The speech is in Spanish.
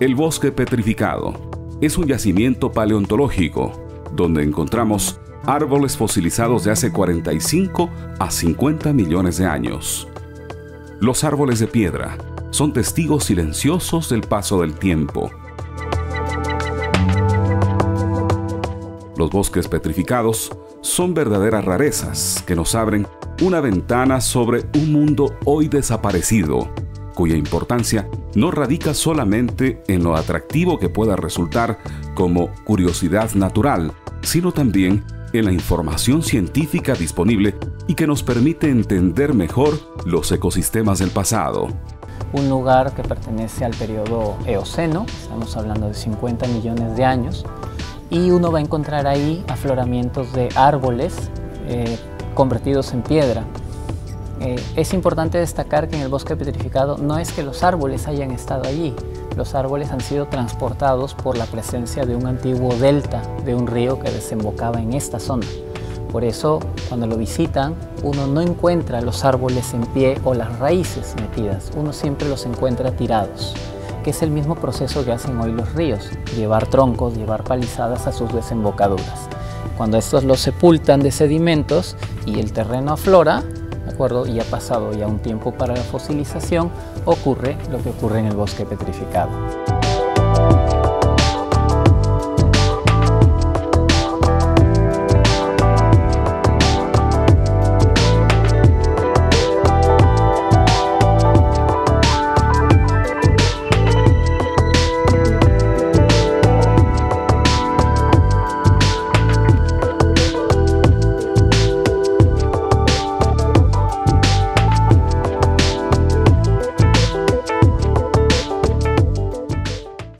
El bosque petrificado es un yacimiento paleontológico donde encontramos árboles fosilizados de hace 45 a 50 millones de años. Los árboles de piedra son testigos silenciosos del paso del tiempo. Los bosques petrificados son verdaderas rarezas que nos abren una ventana sobre un mundo hoy desaparecido, cuya importancia no radica solamente en lo atractivo que pueda resultar como curiosidad natural, sino también en la información científica disponible y que nos permite entender mejor los ecosistemas del pasado. Un lugar que pertenece al periodo Eoceno, estamos hablando de 50 millones de años, y uno va a encontrar ahí afloramientos de árboles convertidos en piedra. Es importante destacar que en el bosque petrificado no es que los árboles hayan estado allí, los árboles han sido transportados por la presencia de un antiguo delta de un río que desembocaba en esta zona. Por eso, cuando lo visitan, uno no encuentra los árboles en pie o las raíces metidas, uno siempre los encuentra tirados, que es el mismo proceso que hacen hoy los ríos, llevar troncos, llevar palizadas a sus desembocaduras. Cuando estos los sepultan de sedimentos y el terreno aflora, ¿de acuerdo? Y ha pasado ya un tiempo para la fosilización, ocurre lo que ocurre en el bosque petrificado.